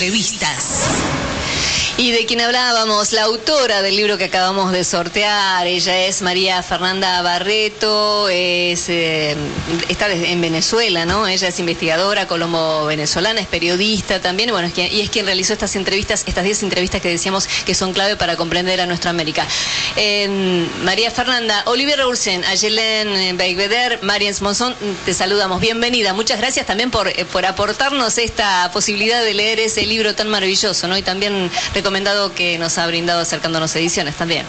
entrevistas. Y de quien hablábamos, la autora del libro que acabamos de sortear, ella es María Fernanda Barreto, está en Venezuela, ¿no? Ella es investigadora colombo-venezolana, es periodista también, y bueno, es quien realizó estas 10 entrevistas que decíamos que son clave para comprender a nuestra América. María Fernanda, Olivier Raulsen, Ayelen Beigveder, Mariens Monzón, te saludamos, bienvenida, muchas gracias también por aportarnos esta posibilidad de leer ese libro tan maravilloso, ¿no? Y también recomendado que nos ha brindado Acercándonos Ediciones también.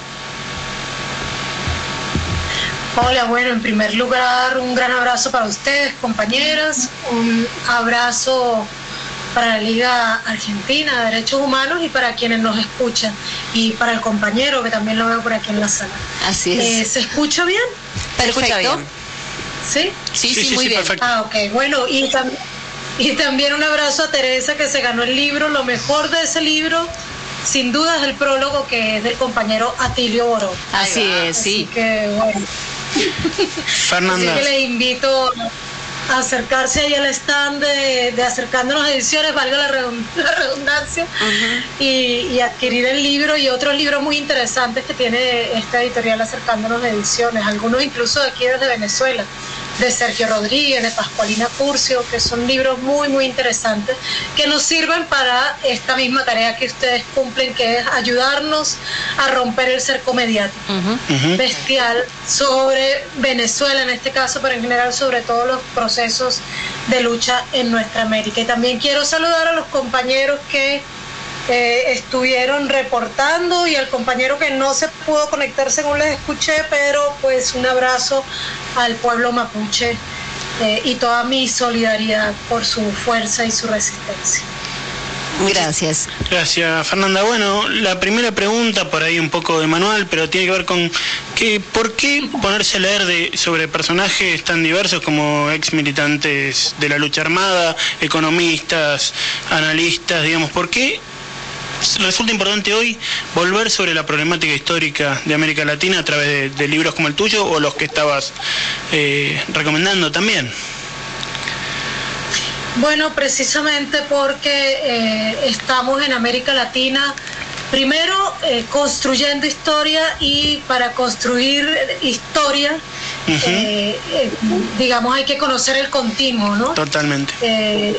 Hola, bueno, en primer lugar, un gran abrazo para ustedes, compañeras, un abrazo para la Liga Argentina de Derechos Humanos y para quienes nos escuchan, y para el compañero que también lo veo por aquí en la sala. Así es. ¿Se escucha bien? Perfecto. ¿Sí? Sí, muy bien. Perfecto. Ok, bueno, y también un abrazo a Teresa, que se ganó el libro. Lo mejor de ese libro, sin duda, es el prólogo, que es del compañero Atilio Boró. Así es, sí. Así que, bueno. Fernanda. Así que les invito a acercarse ahí al stand de Acercándonos Ediciones, valga la redundancia, y adquirir el libro y otros libros muy interesantes que tiene esta editorial Acercándonos Ediciones, algunos incluso de aquí desde Venezuela, de Sergio Rodríguez, de Pascualina Curcio, que son libros muy, muy interesantes, que nos sirven para esta misma tarea que ustedes cumplen, que es ayudarnos a romper el cerco mediático bestial sobre Venezuela en este caso, pero en general sobre todos los procesos de lucha en nuestra América. Y también quiero saludar a los compañeros que estuvieron reportando, y al compañero que no se pudo conectar según les escuché, pero pues un abrazo al pueblo mapuche y toda mi solidaridad por su fuerza y su resistencia. Gracias. Gracias, Fernanda. Bueno, la primera pregunta, por ahí un poco de manual, pero tiene que ver con ¿por qué ponerse a leer sobre personajes tan diversos como ex militantes de la lucha armada, economistas, analistas, digamos? ¿Por qué resulta importante hoy volver sobre la problemática histórica de América Latina a través de libros como el tuyo o los que estabas recomendando también? Bueno, precisamente porque estamos en América Latina, primero construyendo historia, y para construir historia, digamos, hay que conocer el continuo, ¿no? Totalmente.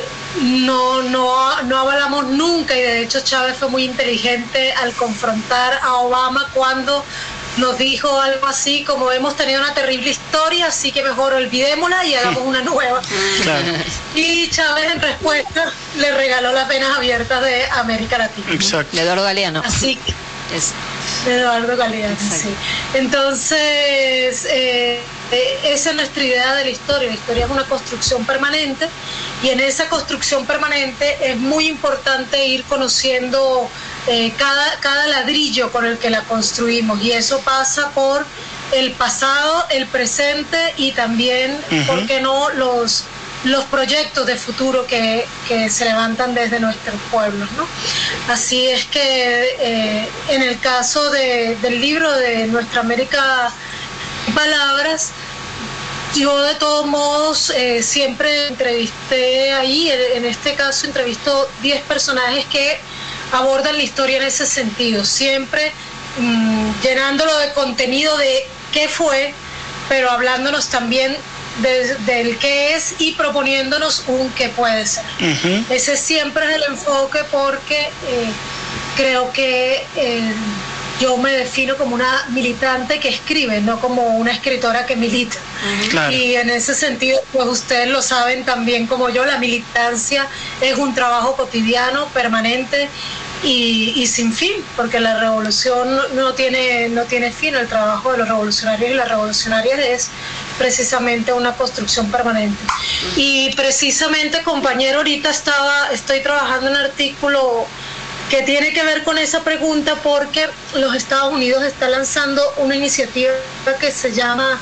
No avalamos nunca, y de hecho Chávez fue muy inteligente al confrontar a Obama cuando nos dijo algo así como: hemos tenido una terrible historia, así que mejor olvidémosla y hagamos una nueva. Claro. Y Chávez en respuesta le regaló las venas abiertas de América Latina. Exacto. De Eduardo Galeano. Así que de Eduardo Galeano, sí. Entonces, esa es nuestra idea de la historia. La historia es una construcción permanente, y en esa construcción permanente es muy importante ir conociendo cada ladrillo con el que la construimos, y eso pasa por el pasado, el presente y también, ¿por qué no?, los proyectos de futuro que se levantan desde nuestros pueblos, ¿no? Así es que en el caso del libro de Nuestra América Palabras, yo de todos modos siempre entrevisté ahí, en este caso entrevisto 10 personajes que abordan la historia en ese sentido, siempre llenándolo de contenido de qué fue, pero hablándonos también del qué es y proponiéndonos un qué puede ser. Ese siempre es el enfoque, porque creo que yo me defino como una militante que escribe, no como una escritora que milita. Claro. Y en ese sentido, pues ustedes lo saben también como yo, la militancia es un trabajo cotidiano, permanente y sin fin, porque la revolución no tiene fin. El trabajo de los revolucionarios y las revolucionarias es precisamente una construcción permanente. Y precisamente, compañero, ahorita estoy trabajando en un artículo que tiene que ver con esa pregunta, porque los Estados Unidos está lanzando una iniciativa que se llama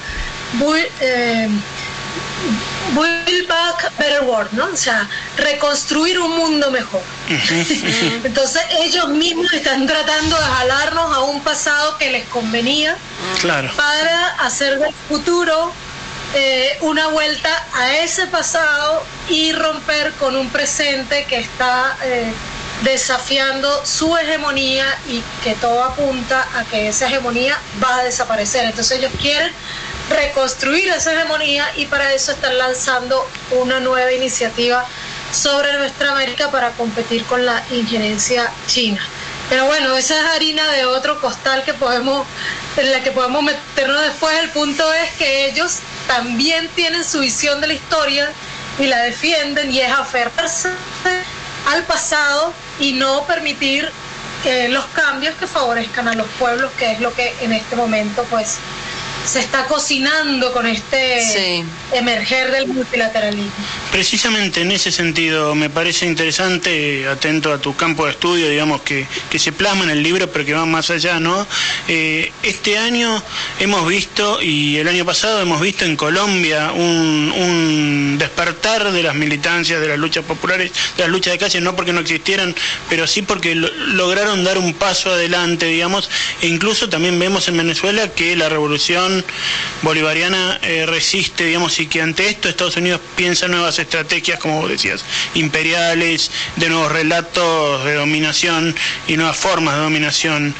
Build Back Better World, ¿no? O sea, reconstruir un mundo mejor. Entonces ellos mismos están tratando de jalarnos a un pasado que les convenía, claro, para hacer del futuro una vuelta a ese pasado y romper con un presente que está desafiando su hegemonía y que todo apunta a que esa hegemonía va a desaparecer. Entonces ellos quieren reconstruir esa hegemonía y para eso están lanzando una nueva iniciativa sobre nuestra América para competir con la injerencia china. Pero bueno, esa es harina de otro costal en la que podemos meternos después. El punto es que ellos también tienen su visión de la historia y la defienden, y es aferrarse al pasado y no permitir los cambios que favorezcan a los pueblos, que es lo que en este momento pues se está cocinando con este emerger del multilateralismo. Precisamente en ese sentido me parece interesante, atento a tu campo de estudio, digamos, que se plasma en el libro, pero que va más allá, ¿no? Este año hemos visto, y el año pasado hemos visto en Colombia un despertar de las militancias, de las luchas populares, de las luchas de calle, no porque no existieran, pero sí porque lograron dar un paso adelante, digamos, e incluso también vemos en Venezuela que la revolución bolivariana resiste, digamos, y que ante esto Estados Unidos piensa nuevas estrategias, como vos decías, imperiales, de nuevos relatos de dominación y nuevas formas de dominación.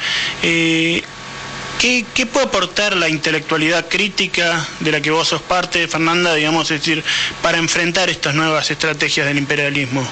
¿Qué puede aportar la intelectualidad crítica de la que vos sos parte, Fernanda, digamos, es decir, para enfrentar estas nuevas estrategias del imperialismo?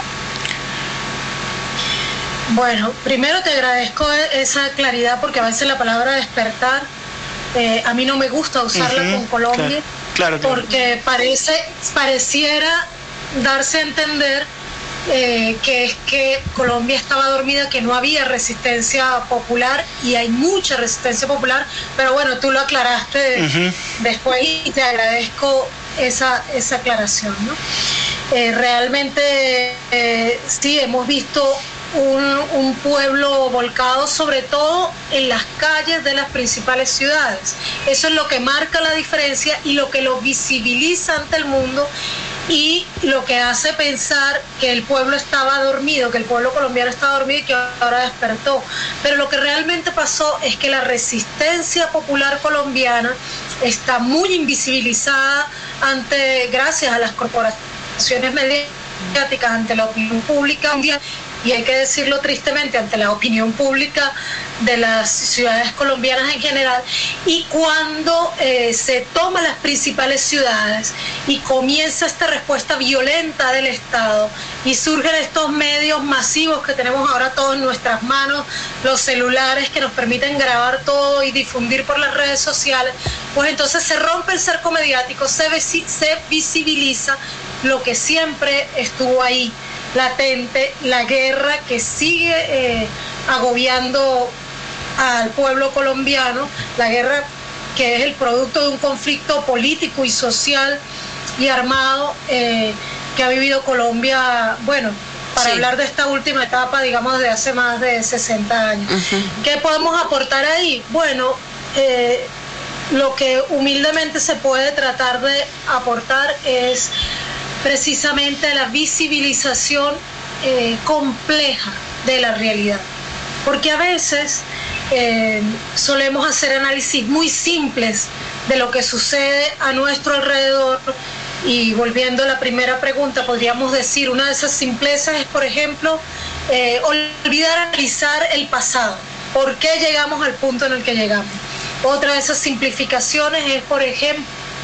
Bueno, primero te agradezco esa claridad, porque a veces la palabra despertar a mí no me gusta usarla con Colombia, claro. Porque pareciera darse a entender que es que Colombia estaba dormida, que no había resistencia popular, y hay mucha resistencia popular, pero bueno, tú lo aclaraste después y te agradezco esa aclaración, ¿no? Realmente sí, hemos visto un pueblo volcado sobre todo en las calles de las principales ciudades. Eso es lo que marca la diferencia y lo que lo visibiliza ante el mundo, y lo que hace pensar que el pueblo estaba dormido, que el pueblo colombiano estaba dormido y que ahora despertó. Pero lo que realmente pasó es que la resistencia popular colombiana está muy invisibilizada gracias a las corporaciones mediáticas, ante la opinión pública, y hay que decirlo tristemente, ante la opinión pública de las ciudades colombianas en general. Y cuando se toman las principales ciudades y comienza esta respuesta violenta del Estado y surgen estos medios masivos que tenemos ahora todos en nuestras manos, los celulares que nos permiten grabar todo y difundir por las redes sociales, pues entonces se rompe el cerco mediático, se visibiliza lo que siempre estuvo ahí latente, la guerra que sigue agobiando al pueblo colombiano, la guerra que es el producto de un conflicto político y social y armado que ha vivido Colombia, bueno, para hablar de esta última etapa, digamos, de hace más de 60 años. ¿Qué podemos aportar ahí? Bueno, lo que humildemente se puede tratar de aportar es precisamente la visibilización compleja de la realidad, porque a veces solemos hacer análisis muy simples de lo que sucede a nuestro alrededor, y volviendo a la primera pregunta, podríamos decir, una de esas simplezas es, por ejemplo, olvidar analizar el pasado, por qué llegamos al punto en el que llegamos. Otra de esas simplificaciones es, por ejemplo,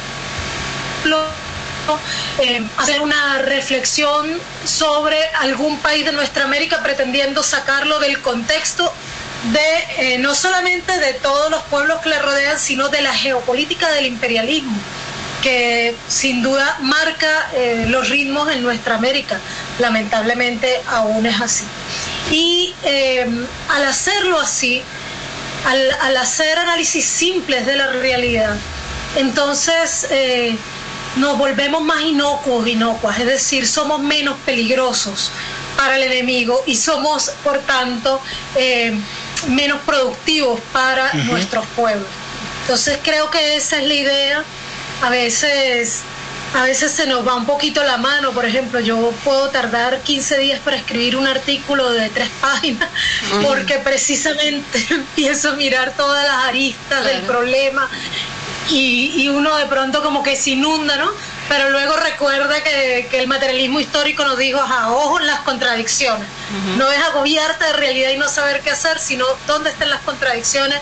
hacer una reflexión sobre algún país de nuestra América pretendiendo sacarlo del contexto de no solamente de todos los pueblos que le rodean, sino de la geopolítica del imperialismo, que sin duda marca los ritmos en nuestra América. Lamentablemente aún es así. Y al hacerlo así, al hacer análisis simples de la realidad, entonces nos volvemos más inocuas, es decir, somos menos peligrosos para el enemigo y somos, por tanto, menos productivos para nuestros pueblos. Entonces creo que esa es la idea. A veces se nos va un poquito la mano. Por ejemplo, yo puedo tardar 15 días para escribir un artículo de 3 páginas porque precisamente empiezo a mirar todas las aristas del problema y uno de pronto como que se inunda, ¿no? pero luego recuerda que el materialismo histórico nos dijo, ojo en las contradicciones. No es agobiarte de realidad y no saber qué hacer, sino dónde están las contradicciones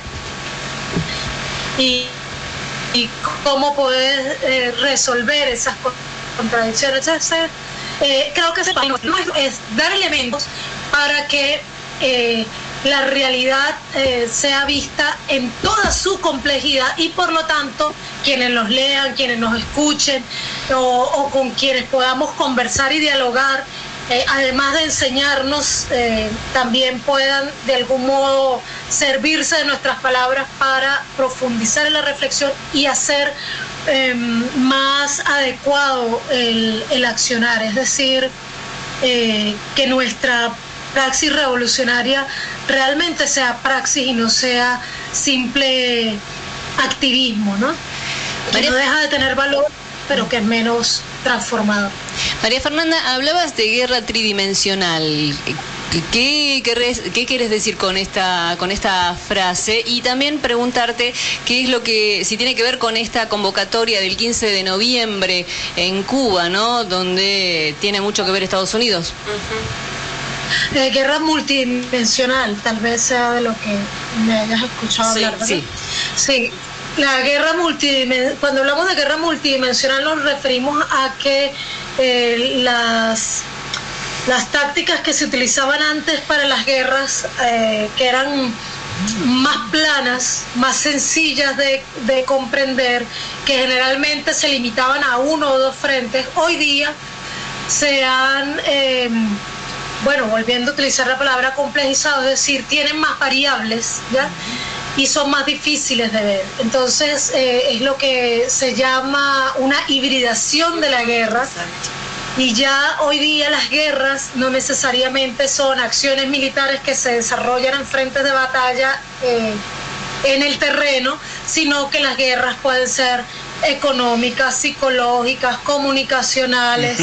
y cómo poder resolver esas contradicciones. Entonces, creo que es dar elementos para que la realidad sea vista en toda su complejidad y por lo tanto quienes nos lean, quienes nos escuchen o con quienes podamos conversar y dialogar, además de enseñarnos, también puedan de algún modo servirse de nuestras palabras para profundizar en la reflexión y hacer más adecuado el accionar, es decir, que nuestra praxis revolucionaria realmente sea praxis y no sea simple activismo, ¿no? Que no deja de tener valor, pero que es menos transformador. María Fernanda, hablabas de guerra tridimensional. ¿Qué quieres decir con esta frase? Y también preguntarte qué es lo que, si tiene que ver con esta convocatoria del 15 de noviembre en Cuba, ¿no? Donde tiene mucho que ver Estados Unidos. Guerra multidimensional, tal vez sea de lo que me hayas escuchado hablar, ¿verdad? Sí. La guerra multidimensional, cuando hablamos de guerra multidimensional nos referimos a que las tácticas que se utilizaban antes para las guerras, que eran más planas, más sencillas de comprender, que generalmente se limitaban a uno o dos frentes, hoy día se han, volviendo a utilizar la palabra complejizado, es decir, tienen más variables, ¿ya? Y son más difíciles de ver. Entonces es lo que se llama una hibridación de la guerra. Y ya hoy día las guerras no necesariamente son acciones militares que se desarrollan en frentes de batalla en el terreno, sino que las guerras pueden ser económicas, psicológicas, comunicacionales,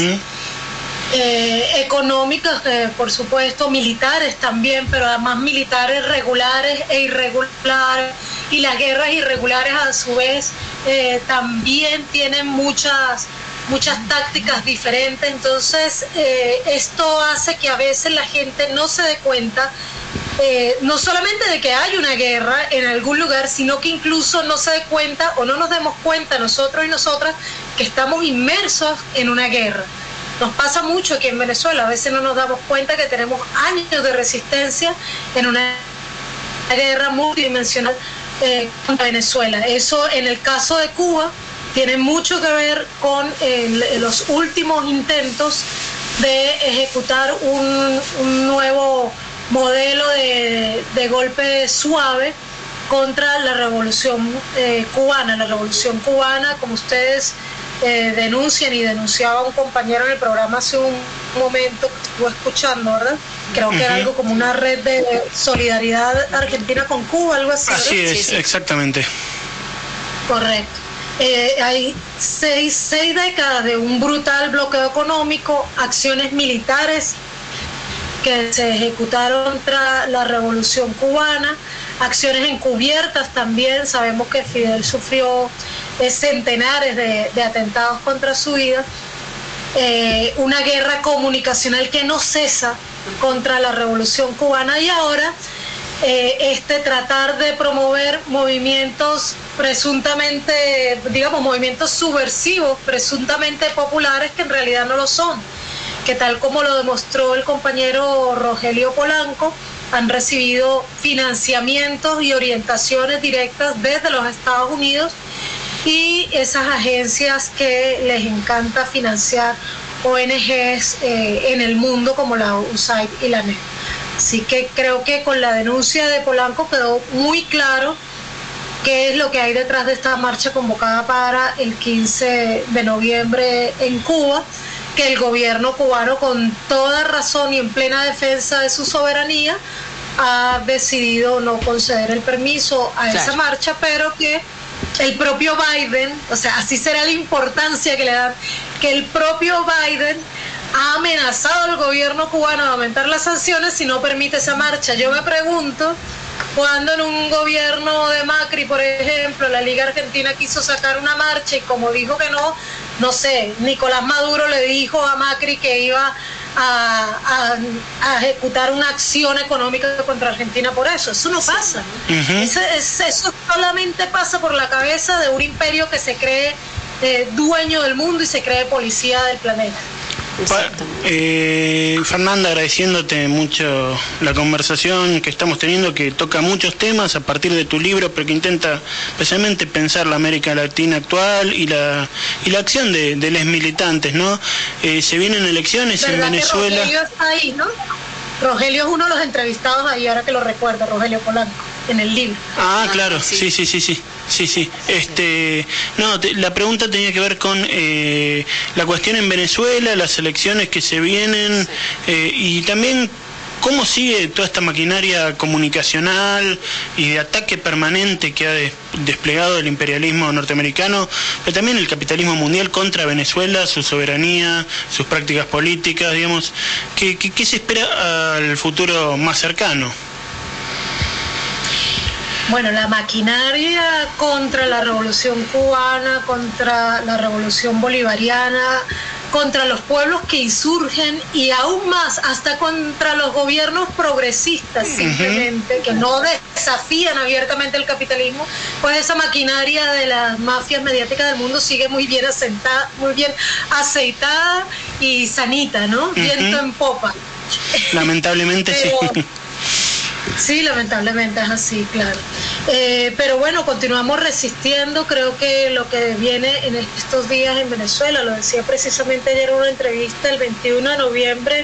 económicas, por supuesto, militares también, pero además militares regulares e irregulares, y las guerras irregulares a su vez también tienen muchas tácticas diferentes. Entonces esto hace que a veces la gente no se dé cuenta no solamente de que hay una guerra en algún lugar, sino que incluso no se dé cuenta o no nos demos cuenta nosotros y nosotras que estamos inmersos en una guerra. Nos pasa mucho aquí en Venezuela, a veces no nos damos cuenta que tenemos años de resistencia en una guerra multidimensional contra Venezuela. Eso en el caso de Cuba tiene mucho que ver con los últimos intentos de ejecutar un nuevo modelo de golpe suave contra la revolución cubana. La revolución cubana, como ustedes denuncian y denunciaba un compañero en el programa hace un momento que estuvo escuchando, ¿verdad? Creo que era algo como una red de solidaridad argentina con Cuba, algo así, ¿verdad? Así es, sí. Exactamente. Correcto. Hay seis décadas de un brutal bloqueo económico, acciones militares que se ejecutaron contra la revolución cubana, acciones encubiertas también. Sabemos que Fidel sufrió centenares de atentados contra su vida, una guerra comunicacional que no cesa contra la revolución cubana, y ahora tratar de promover movimientos presuntamente, movimientos subversivos, presuntamente populares, que en realidad no lo son, que tal como lo demostró el compañero Rogelio Polanco, han recibido financiamientos y orientaciones directas desde los Estados Unidos y esas agencias que les encanta financiar ONGs en el mundo como la USAID y la NED. Así que creo que con la denuncia de Polanco quedó muy claro qué es lo que hay detrás de esta marcha convocada para el 15 de noviembre en Cuba, que el gobierno cubano, con toda razón y en plena defensa de su soberanía, ha decidido no conceder el permiso a esa marcha, pero que el propio Biden, o sea, así será la importancia que le dan, que el propio Biden ha amenazado al gobierno cubano de aumentar las sanciones si no permite esa marcha. Yo me pregunto, cuando en un gobierno de Macri, por ejemplo, la Liga Argentina quiso sacar una marcha y como dijo que no, no sé, Nicolás Maduro le dijo a Macri que iba a ejecutar una acción económica contra Argentina por eso. Eso no pasa. Eso solamente pasa por la cabeza de un imperio que se cree dueño del mundo y se cree policía del planeta. Fernanda, agradeciéndote mucho la conversación que estamos teniendo, que toca muchos temas a partir de tu libro, pero que intenta especialmente pensar la América Latina actual y la acción de los militantes, ¿no? Se vienen elecciones en Venezuela. Rogelio está ahí, ¿no? Rogelio es uno de los entrevistados ahí, ahora que lo recuerdo, Rogelio Polanco, en el libro. Claro, sí. La pregunta tenía que ver con la cuestión en Venezuela, las elecciones que se vienen, y también cómo sigue toda esta maquinaria comunicacional y de ataque permanente que ha desplegado el imperialismo norteamericano, pero también el capitalismo mundial contra Venezuela, su soberanía, sus prácticas políticas, digamos. ¿Qué se espera al futuro más cercano? Bueno, la maquinaria contra la revolución cubana, contra la revolución bolivariana, contra los pueblos que insurgen y aún más hasta contra los gobiernos progresistas simplemente, que no desafían abiertamente el capitalismo, pues esa maquinaria de las mafias mediáticas del mundo sigue muy bien asentada, muy bien aceitada y sanita, ¿no? Viento en popa. Lamentablemente sí. Sí, lamentablemente es así, claro. Pero bueno, continuamos resistiendo. Creo que lo que viene en estos días en Venezuela, lo decía precisamente ayer en una entrevista, el 21 de noviembre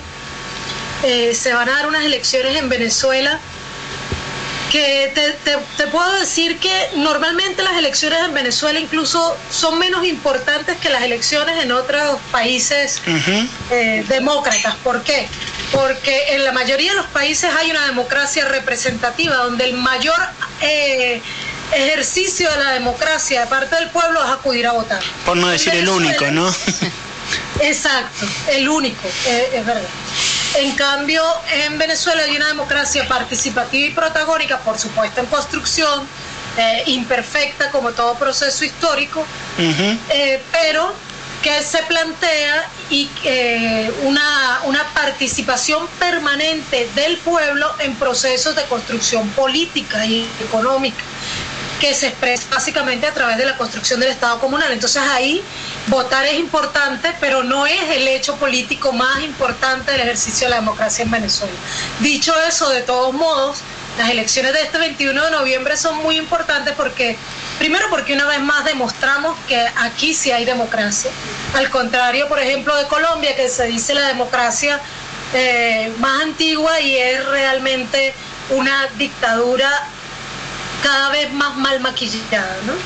se van a dar unas elecciones en Venezuela que te puedo decir que normalmente las elecciones en Venezuela incluso son menos importantes que las elecciones en otros países demócratas. ¿Por qué? Porque en la mayoría de los países hay una democracia representativa, donde el mayor ejercicio de la democracia de parte del pueblo es acudir a votar. Por no decir el único, ¿no? Exacto, el único, es verdad. En cambio, en Venezuela hay una democracia participativa y protagónica, por supuesto en construcción, imperfecta como todo proceso histórico, pero que se plantea y una participación permanente del pueblo en procesos de construcción política y económica, que se expresa básicamente a través de la construcción del Estado comunal. Entonces ahí votar es importante, pero no es el hecho político más importante del ejercicio de la democracia en Venezuela. Dicho eso, de todos modos, las elecciones de este 21 de noviembre son muy importantes porque, primero, porque una vez más demostramos que aquí sí hay democracia. Al contrario, por ejemplo, de Colombia, que se dice la democracia más antigua y es realmente una dictadura cada vez más mal maquillada, ¿no?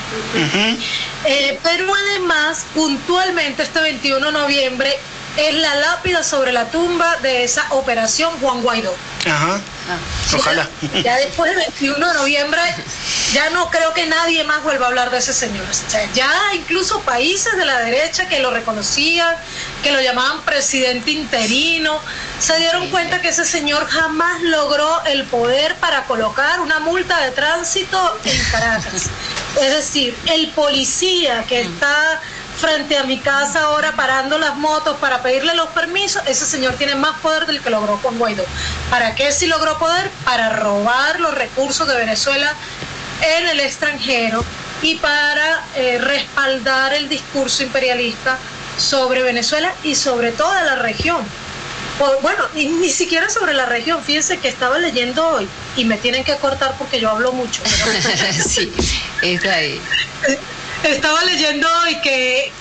Pero además, puntualmente este 21 de noviembre es la lápida sobre la tumba de esa operación Juan Guaidó. Ojalá. Ya después del 21 de noviembre ya no creo que nadie más vuelva a hablar de ese señor. O sea, ya incluso países de la derecha que lo reconocían, que lo llamaban presidente interino, se dieron cuenta que ese señor jamás logró el poder para colocar una multa de tránsito en Caracas. Es decir, el policía que está frente a mi casa ahora parando las motos para pedirle los permisos, ese señor tiene más poder del que logró Juan Guaidó. ¿Para qué si logró poder? Para robar los recursos de Venezuela en el extranjero y para respaldar el discurso imperialista sobre Venezuela y sobre toda la región. Bueno, ni siquiera sobre la región. Fíjense que estaba leyendo hoy y me tienen que cortar porque yo hablo mucho. Sí, está ahí. Estaba leyendo hoy que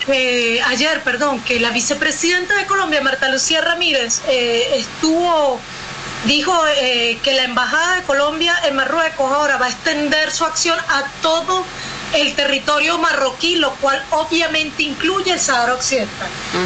la vicepresidenta de Colombia, Marta Lucía Ramírez, dijo que la embajada de Colombia en Marruecos ahora va a extender su acción a todo el territorio marroquí, lo cual obviamente incluye el Sahara Occidental.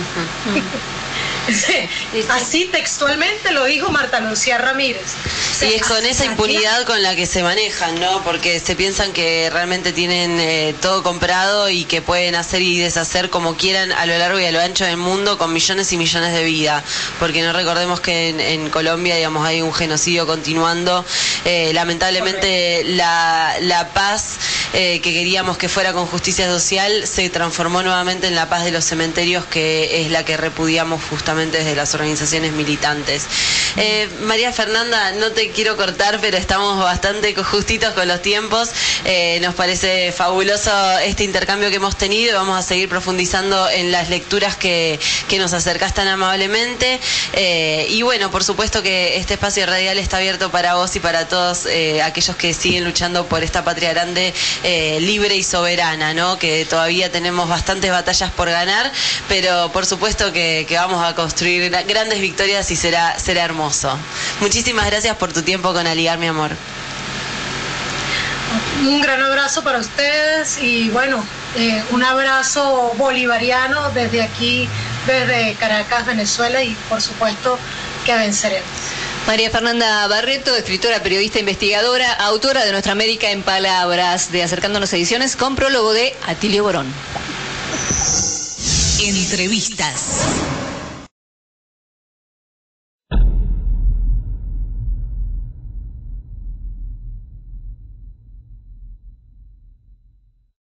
Así textualmente lo dijo Marta Lucía Ramírez. Y es con esa impunidad con la que se manejan, ¿no? Porque se piensan que realmente tienen todo comprado y que pueden hacer y deshacer como quieran a lo largo y a lo ancho del mundo con millones y millones de vidas. Porque no recordemos que en Colombia, digamos, hay un genocidio continuando. Lamentablemente la paz que queríamos que fuera con justicia social, se transformó nuevamente en la paz de los cementerios, que es la que repudiamos justamente desde las organizaciones militantes. María Fernanda, no te quiero cortar, pero estamos bastante justitos con los tiempos. Nos parece fabuloso este intercambio que hemos tenido y vamos a seguir profundizando en las lecturas que nos acercás tan amablemente. Y bueno, por supuesto que este espacio radial está abierto para vos y para todos aquellos que siguen luchando por esta patria grande, libre y soberana, ¿no? Que todavía tenemos bastantes batallas por ganar, pero por supuesto que vamos a construir grandes victorias y será hermoso. Muchísimas gracias por tu tiempo con Aligar, mi amor. Un gran abrazo para ustedes y bueno, un abrazo bolivariano desde aquí, desde Caracas, Venezuela, y por supuesto que venceremos. María Fernanda Barreto, escritora, periodista, investigadora, autora de Nuestra América en Palabras, de Acercándonos Ediciones, con prólogo de Atilio Borón. Entrevistas.